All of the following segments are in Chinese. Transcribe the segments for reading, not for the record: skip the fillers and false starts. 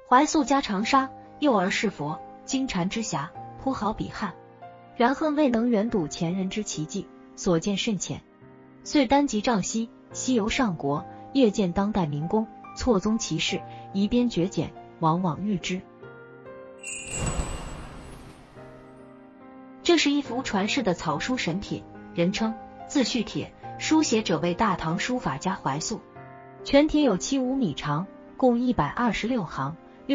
怀素家长沙，幼儿是佛，经禅之暇，颇好比汉。然恨未能远睹前人之奇迹，所见甚浅。遂单集帐西，西游上国，夜见当代民工，错综其事，遗编绝简，往往遇之。这是一幅传世的草书神帖，人称自序帖，书写者为大唐书法家怀素。全帖有7-5米长，共126行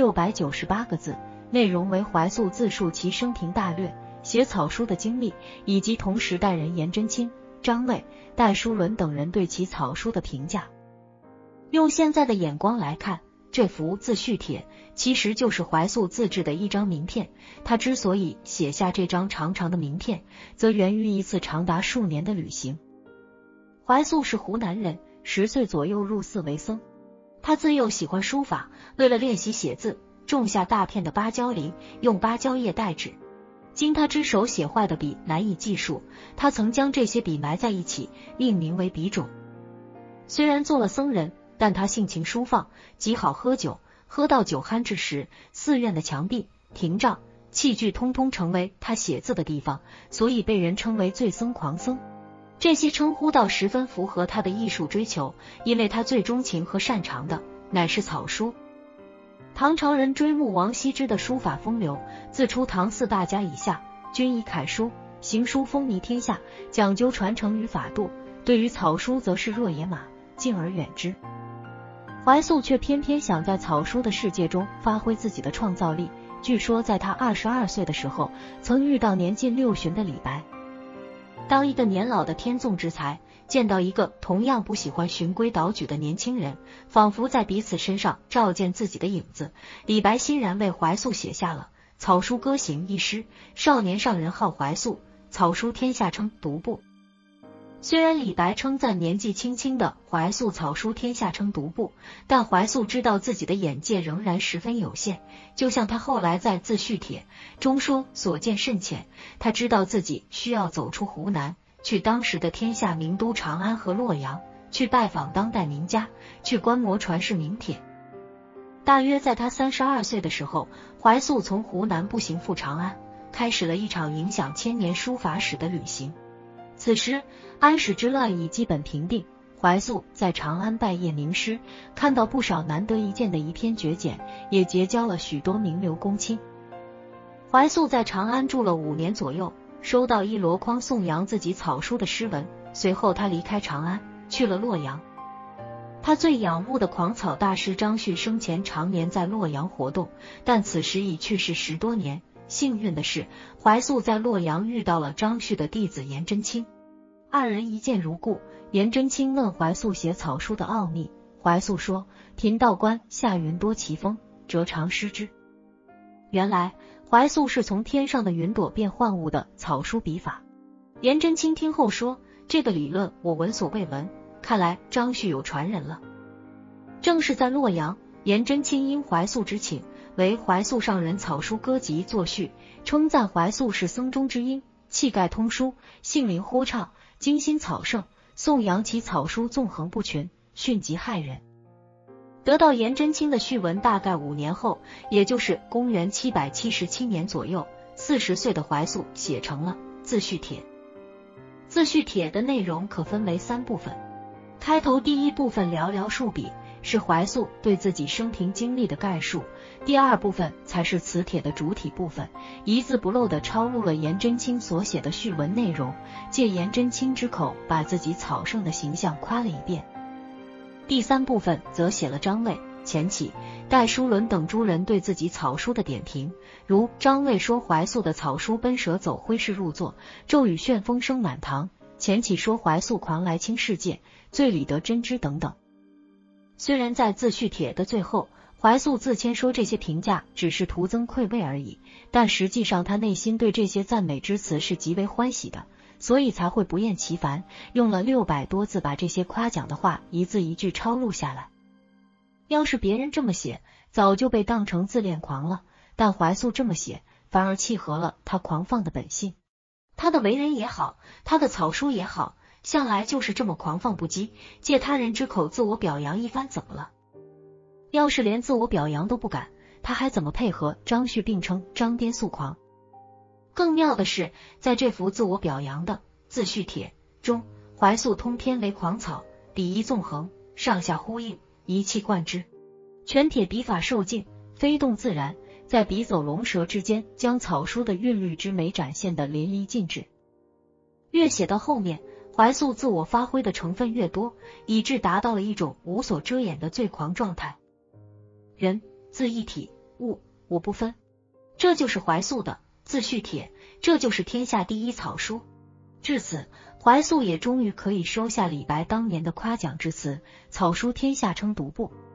，698个字，内容为怀素自述其生平大略，写草书的经历，以及同时代人颜真卿、张卫、戴叔伦等人对其草书的评价。用现在的眼光来看，这幅自序帖其实就是怀素自制的一张名片。他之所以写下这张长长的名片，则源于一次长达数年的旅行。怀素是湖南人，10岁左右入寺为僧。他自幼喜欢书法，为了练习写字，种下大片的芭蕉林，用芭蕉叶代纸。经他之手写坏的笔难以计数，他曾将这些笔埋在一起，命名为笔种。虽然做了僧人，但他性情疏放，极好喝酒，喝到酒酣之时，寺院的墙壁、亭帐、器具通通成为他写字的地方，所以被人称为醉僧狂僧。这些称呼倒十分符合他的艺术追求，因为他最钟情和擅长的乃是草书。唐朝人追慕王羲之的书法风流，自出唐4大家以下，均以楷书、行书风靡天下，讲究传承与法度，对于草书则是若野马，敬而远之。怀素却偏偏想在草书的世界中发挥自己的创造力。据说在他22岁的时候，曾遇到年近60的李白。当一个年老的天纵之才见到一个同样不喜欢循规蹈矩的年轻人，仿佛在彼此身上照见自己的影子，李白欣然为怀素写下了《草书歌行》一诗。少年上人号怀素，草书天下称独步。虽然李白称赞年纪轻轻的怀素草书天下称独步，但怀素知道自己的眼界仍然十分有限，就像他后来在自序帖中说所见甚浅。他知道自己需要走出湖南，去当时的天下名都长安和洛阳，去拜访当代名家，去观摩传世名帖。大约在他32岁的时候，怀素从湖南步行赴长安，开始了一场影响千年书法史的旅行。此时安史之乱已基本平定，怀素在长安拜谒名师，看到不少难得一见的遗篇绝简，也结交了许多名流公卿。怀素在长安住了5年左右，收到一箩筐颂扬自己草书的诗文。随后他离开长安，去了洛阳。他最仰慕的狂草大师张旭生前常年在洛阳活动，但此时已去世10多年。幸运的是，怀素在洛阳遇到了张旭的弟子颜真卿，二人一见如故。颜真卿问怀素写草书的奥秘，怀素说：贫道观下云多奇峰，辄常失之。原来怀素是从天上的云朵变幻物的草书笔法。颜真卿听后说：这个理论我闻所未闻，看来张旭有传人了。正是在洛阳，颜真卿因怀素之请，为怀素上人草书歌集作序，称赞怀素是僧中之音，气概通书，性灵豁畅，精心草圣，颂扬其草书纵横不群，迅疾骇人。得到颜真卿的序文大概5年后，也就是公元777年左右，40岁的怀素写成了自序帖。自序帖的内容可分为3部分，开头第1部分寥寥数笔，是怀素对自己生平经历的概述，第2部分才是此帖的主体部分，一字不漏地抄录了颜真卿所写的序文内容，借颜真卿之口把自己草圣的形象夸了一遍。第3部分则写了张卫、钱起、戴叔伦等诸人对自己草书的点评，如张卫说怀素的草书奔蛇走挥式入座，骤雨旋风声满堂；钱起说怀素狂来轻世界，醉里得真知等等。虽然在自序帖的最后，怀素自谦说这些评价只是徒增愧慰而已，但实际上他内心对这些赞美之词是极为欢喜的，所以才会不厌其烦，用了600多字把这些夸奖的话一字一句抄录下来。要是别人这么写，早就被当成自恋狂了，但怀素这么写，反而契合了他狂放的本性。他的为人也好，他的草书也好，向来就是这么狂放不羁，借他人之口自我表扬一番，怎么了？要是连自我表扬都不敢， 他还怎么配合张旭并称张颠素狂？更妙的是，在这幅自我表扬的自叙帖中，怀素通篇为狂草，笔意纵横，上下呼应，一气贯之。全帖笔法受劲，飞动自然，在笔走龙蛇之间，将草书的韵律之美展现得淋漓尽致。越写到后面，怀素自我发挥的成分越多，以致达到了一种无所遮掩的最狂状态。人字一体，物我不分，这就是怀素的自叙帖，这就是天下第一草书。至此，怀素也终于可以收下李白当年的夸奖之词，草书天下称独步。